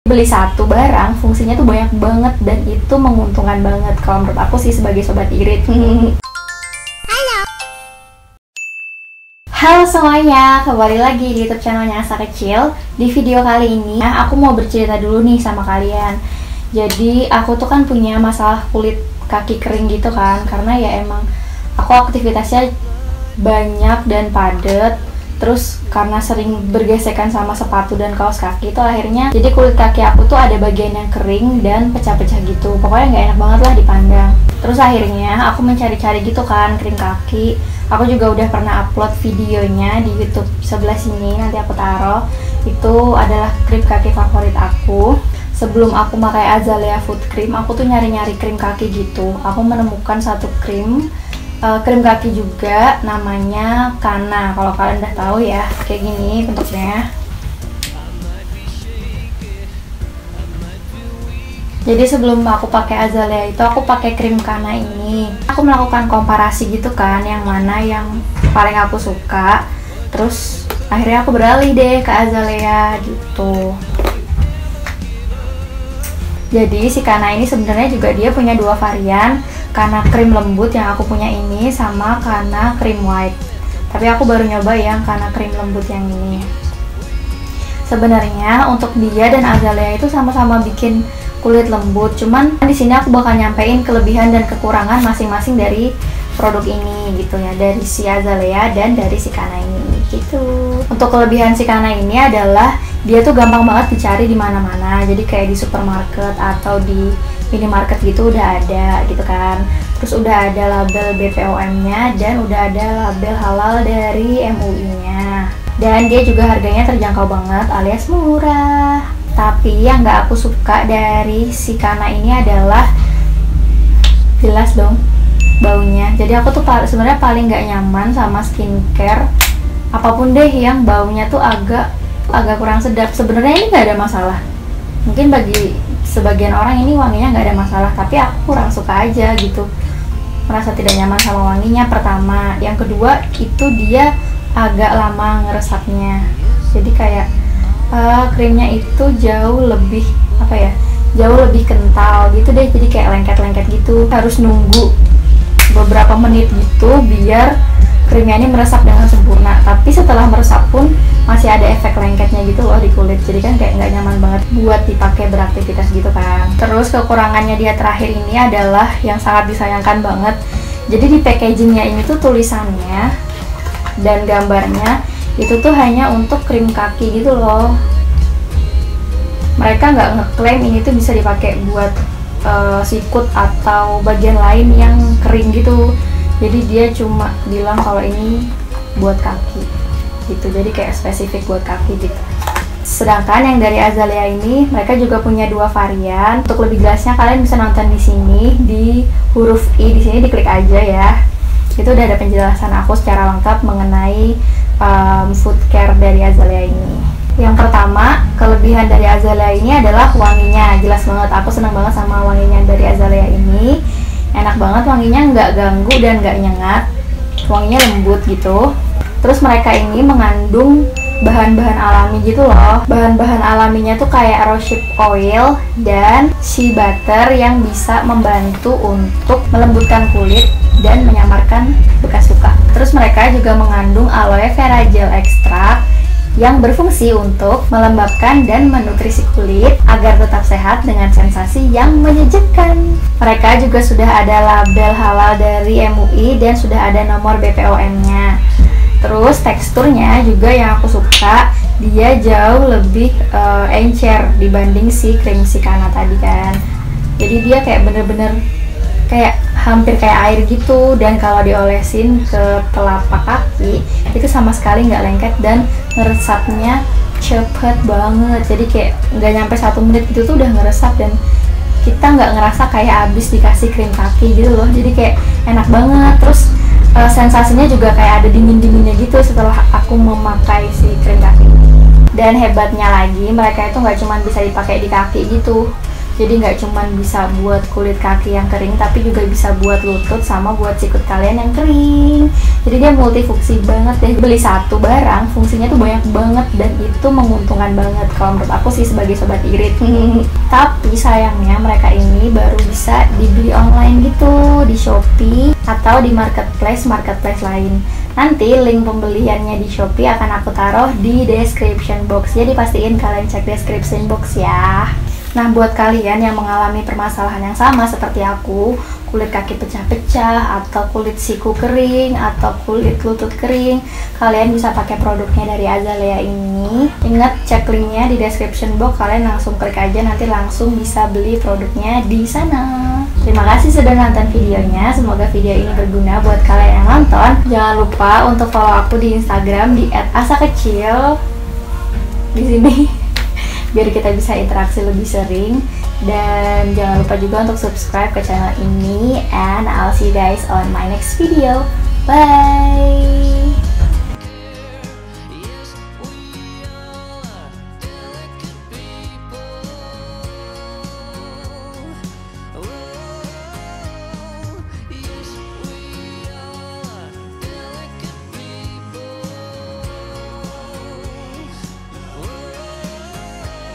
beli satu barang fungsinya tuh banyak banget dan itu menguntungkan banget kalau menurut aku sih sebagai sobat irit. Halo semuanya, kembali lagi di YouTube channelnya Asa Kecil. Di video kali ini aku mau bercerita dulu nih sama kalian. Jadi aku tuh kan punya masalah kulit kaki kering gitu kan, karena ya emang aku aktivitasnya banyak dan padat. Terus karena sering bergesekan sama sepatu dan kaos kaki itu akhirnya jadi kulit kaki aku tuh ada bagian yang kering dan pecah-pecah gitu. Pokoknya nggak enak banget lah dipandang. Terus akhirnya aku mencari-cari gitu kan krim kaki. Aku juga udah pernah upload videonya di YouTube sebelah sini, nanti aku taruh. Itu adalah krim kaki favorit aku. Sebelum aku pakai Azalea Food Cream, aku tuh nyari-nyari krim kaki gitu. Aku menemukan satu krim kaki juga, namanya Kana. Kalau kalian udah tahu ya, kayak gini bentuknya. Jadi sebelum aku pakai Azalea itu, aku pakai krim Kana ini. Aku melakukan komparasi gitu kan, yang mana yang paling aku suka. Terus akhirnya aku beralih deh ke Azalea gitu. Jadi si Kana ini sebenarnya juga dia punya dua varian, Kana krim lembut yang aku punya ini sama Kana krim white. Tapi aku baru nyoba yang Kana krim lembut yang ini. Sebenarnya untuk dia dan Azalea itu sama-sama bikin kulit lembut, cuman di sini aku bakal nyampein kelebihan dan kekurangan masing-masing dari produk ini gitu ya, dari si Azalea dan dari si Kana ini gitu. Untuk kelebihan si Kana ini adalah dia tuh gampang banget dicari di mana-mana. Jadi kayak di supermarket atau di minimarket gitu udah ada gitu kan. Terus udah ada label BPOM-nya dan udah ada label halal dari MUI-nya. Dan dia juga harganya terjangkau banget alias murah. Tapi yang nggak aku suka dari si Kana ini adalah jelas dong baunya. Jadi aku tuh sebenarnya paling nggak nyaman sama skincare apapun deh yang baunya tuh agak kurang sedap. Sebenarnya ini nggak ada masalah. Mungkin bagi sebagian orang ini wanginya nggak ada masalah, tapi aku kurang suka aja gitu. Merasa tidak nyaman sama wanginya pertama. Yang kedua itu dia agak lama ngeresapnya. Jadi kayak krimnya itu jauh lebih jauh lebih kental gitu deh. Jadi kayak lengket-lengket gitu. Harus nunggu beberapa menit gitu biar krimnya ini meresap dengan sempurna. Tapi setelah meresap pun masih ada efek lengketnya gitu loh di kulit. Jadi kan kayak nggak nyaman banget buat dipakai beraktivitas gitu kan. Terus kekurangannya dia terakhir ini adalah yang sangat disayangkan banget. Jadi di packagingnya ini tuh tulisannya dan gambarnya itu tuh hanya untuk krim kaki gitu loh. Mereka nggak ngeklaim ini tuh bisa dipakai buat sikut atau bagian lain yang kering gitu. Jadi dia cuma bilang kalau ini buat kaki gitu, jadi kayak spesifik buat kaki gitu. Sedangkan yang dari Azalea ini mereka juga punya dua varian. Untuk lebih jelasnya kalian bisa nonton di sini di huruf I, di sini diklik aja ya. Itu udah ada penjelasan aku secara lengkap mengenai food care dari Azalea ini. Yang pertama, kelebihan dari Azalea ini adalah wanginya. Jelas banget, aku seneng banget sama wanginya dari Azalea ini. Enak banget wanginya, nggak ganggu dan nggak nyengat. Wanginya lembut gitu. Terus mereka ini mengandung bahan-bahan alami gitu loh. Bahan-bahan alaminya tuh kayak rosehip oil dan shea butter yang bisa membantu untuk melembutkan kulit dan menyamarkan bekas luka. Terus mereka juga mengandung aloe vera gel extract yang berfungsi untuk melembabkan dan menutrisi kulit agar tetap sehat dengan sensasi yang menyejukkan. Mereka juga sudah ada label halal dari MUI dan sudah ada nomor BPOM-nya. Terus teksturnya juga yang aku suka, dia jauh lebih encer dibanding si krim si Kana tadi kan. Jadi dia kayak bener-bener kayak hampir kayak air gitu, dan kalau diolesin ke telapak kaki itu sama sekali nggak lengket dan ngeresapnya cepet banget. Jadi kayak nggak nyampe 1 menit gitu tuh udah ngeresap dan kita nggak ngerasa kayak abis dikasih krim kaki gitu loh. Jadi kayak enak banget. Terus sensasinya juga kayak ada dingin-dinginnya gitu setelah aku memakai si krim kaki. Dan hebatnya lagi mereka itu nggak cuma bisa dipakai di kaki gitu, Jadi nggak cuman bisa buat kulit kaki yang kering, tapi juga bisa buat lutut sama buat sikut kalian yang kering. Jadi dia multifungsi banget deh. Beli satu barang, fungsinya tuh banyak banget dan itu menguntungkan banget kalau menurut aku sih sebagai sobat irit. Tapi sayangnya mereka ini baru bisa dibeli online gitu di Shopee atau di marketplace lain. Nanti link pembeliannya di Shopee akan aku taruh di description box. Jadi pastiin kalian cek description box ya. Nah, buat kalian yang mengalami permasalahan yang sama seperti aku, kulit kaki pecah-pecah, atau kulit siku kering, atau kulit lutut kering, kalian bisa pakai produknya dari Azalea ini. Ingat, cek linknya di description box, kalian langsung klik aja, nanti langsung bisa beli produknya di sana. Terima kasih sudah nonton videonya, semoga video ini berguna buat kalian yang nonton. Jangan lupa untuk follow aku di Instagram di @asakecil di sini. Biar kita bisa interaksi lebih sering. Dan jangan lupa juga untuk subscribe ke channel ini. And I'll see you guys on my next video. Bye!